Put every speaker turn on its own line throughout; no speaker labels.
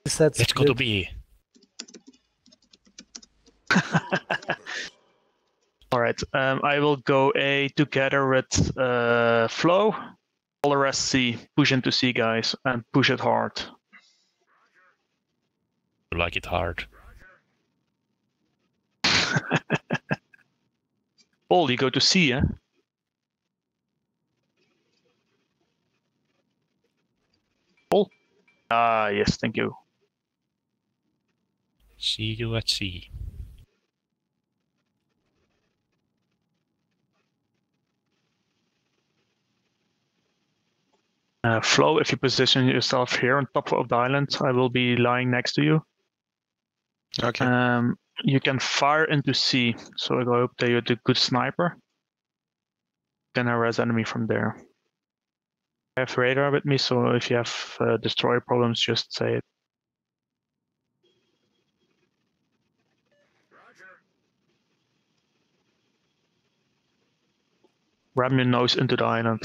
Let's go to B.
Alright, I will go A together with Flow. All the rest C. Push into C, guys, and push it hard.
You like it hard.
Paul, you go to C, eh? Paul? Ah, yes, thank you.
See you at C.
Flo, if you position yourself here on top of the island, I will be lying next to you.
Okay.
You can fire into C, so I hope that you're the good sniper. Can harass enemy from there. I have radar with me, so if you have destroyer problems, just say it. Ram your nose into the island.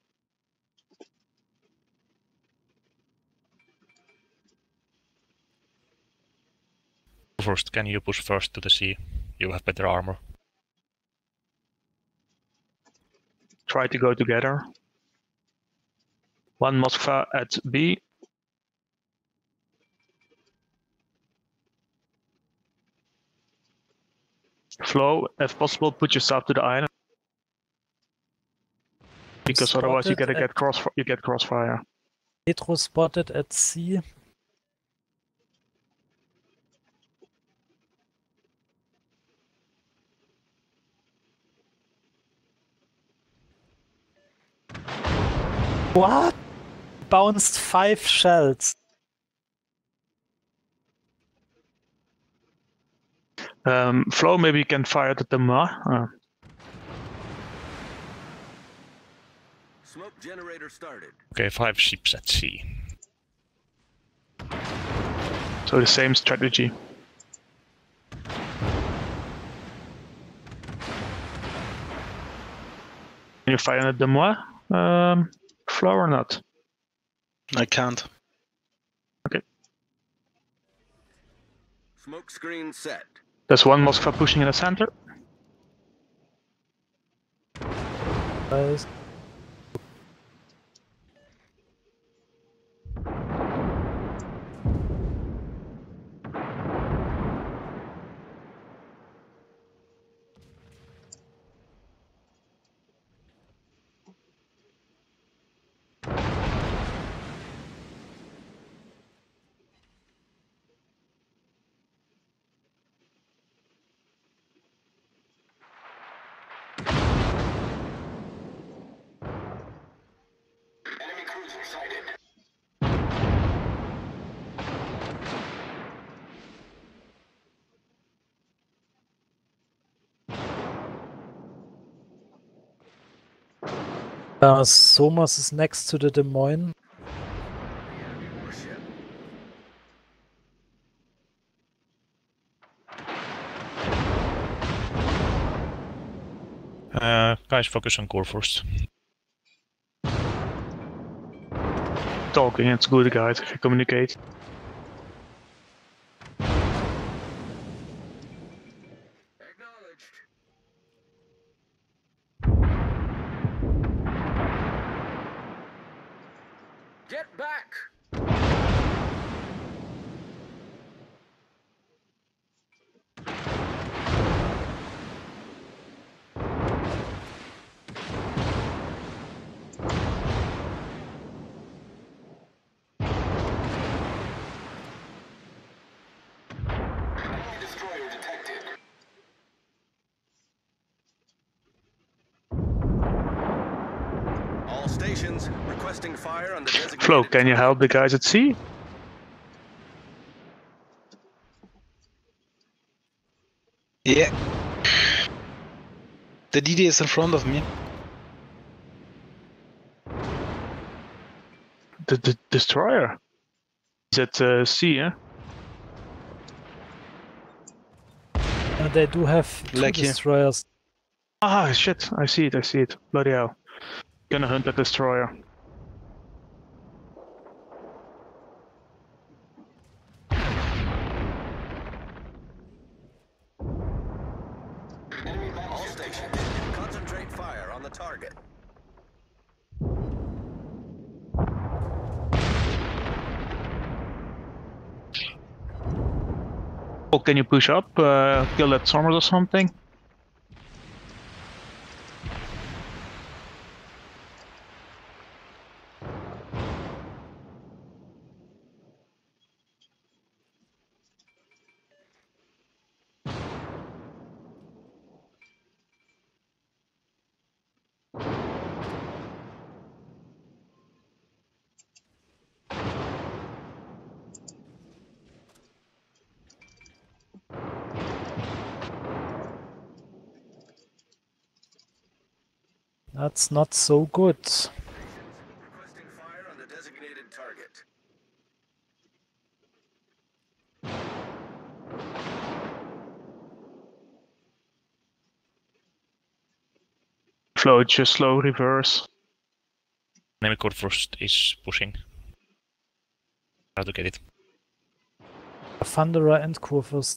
First, can you push first to the C? You have better armor.
Try to go together. One Moskva at B. Flo, if possible, put yourself to the island. Because otherwise you get crossfire.
Petro spotted at C. What? Bounced 5 shells.
Flo, maybe you can fire at the didnot.
Smoke generator started.
Okay, 5 ships at C.
So the same strategy. Can you fire at the didnot, Flo, or not?
I can't.
Okay.
Smoke screen set.
There's one Moskva pushing in the center.
Nice.
Enemy cruiser sighted.
Somas is next to the Des Moines.
Enemy warship.
Guys, focus on core first.
Talking, it's good, guys, if you communicate.
Acknowledged. Get back! Enemy destroyer detected. All stations requesting fire on the designated
Flo, can you
target.
help the guys at C?
Yeah. The DD is in front of me.
The destroyer. Is at C, eh?
They do have 2
Like here.
destroyers.
Ah, shit, I see it. Bloody hell. Gonna hunt that destroyer.
on the target.
Oh, can you push up? Kill that Somers or something?
That's not so good.
Requesting fire on the designated target.
Float, just slow reverse.
Enemy Courfrost is pushing. How to get it?
Thunderer and Kurfürst.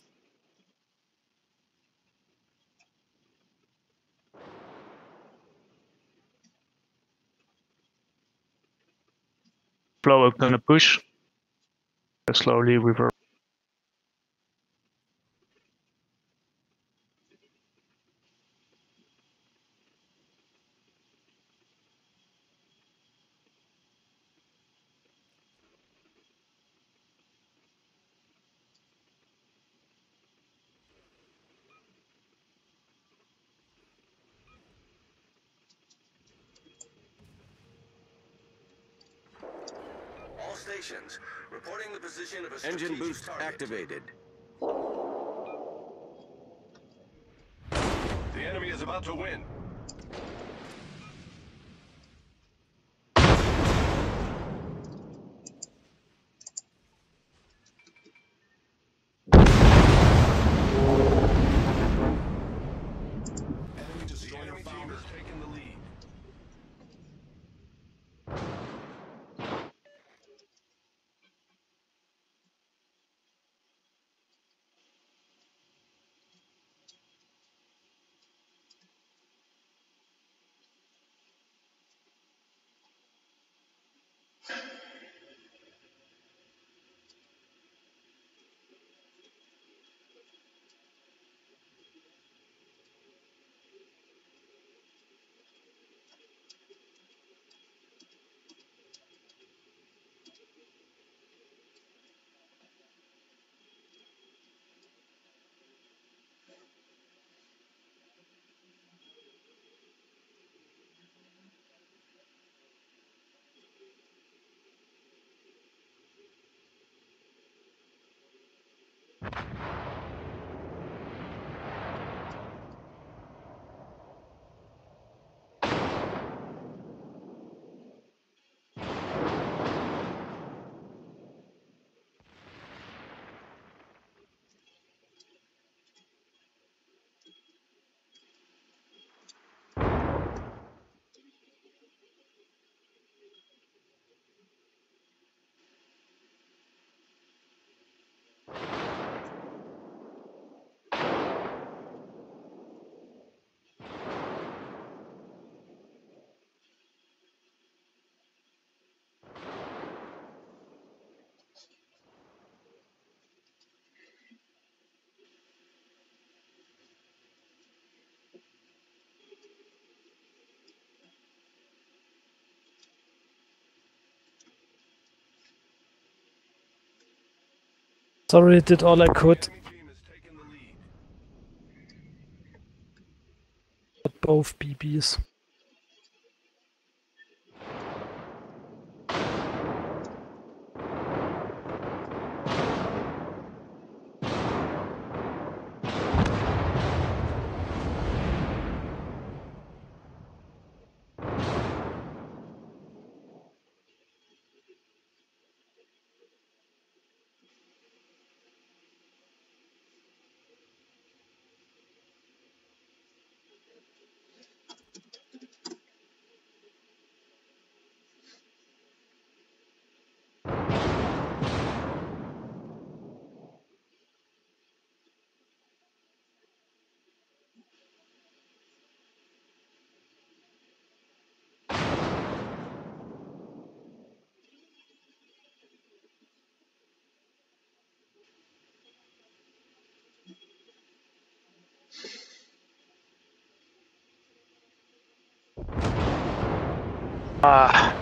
Flow, gonna push. Slowly reverse.
All stations reporting the position of a
Engine
strategic
boost
target.
activated.
The enemy is about to win. Enemy destroyer team has taken the lead.
Sorry, did all I could.
Enemy team has taken the lead.
Got both BBs.
Ah.